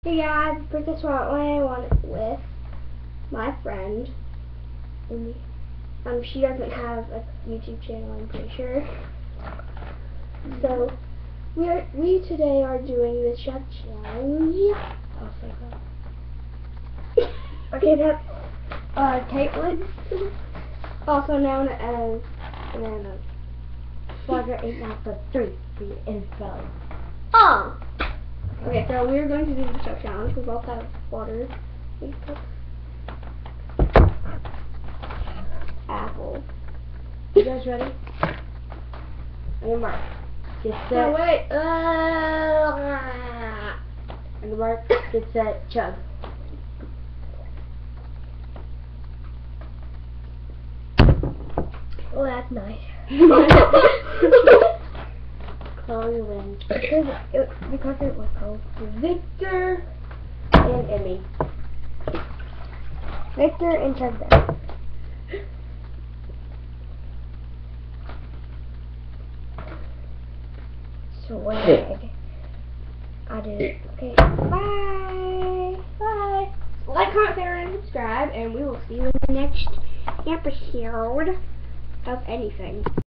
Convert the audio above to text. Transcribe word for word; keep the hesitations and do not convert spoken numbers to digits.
Hey guys, Princess Wildland one with my friend Emmy. Um, she doesn't have a YouTube channel, I'm pretty sure. So we are we today are doing the Chug challenge. Oh, so cool. Okay, that's uh Caitlin, also known as Banana. Slugger eight nine foot three for your info. Oh. Okay, so we're going to do the Chug challenge. We both have water. Apple. You guys ready? On your mark. Get set. No, wait. Uh, On your mark. Get set. Chug. oh, that's nice. Chloe wins. Because it, because it was called Victor and Emmy. Victor and Chug then. Swag. I did it. Okay. Bye. Bye. Like, comment, share, and subscribe, and we will see you in the next episode of anything.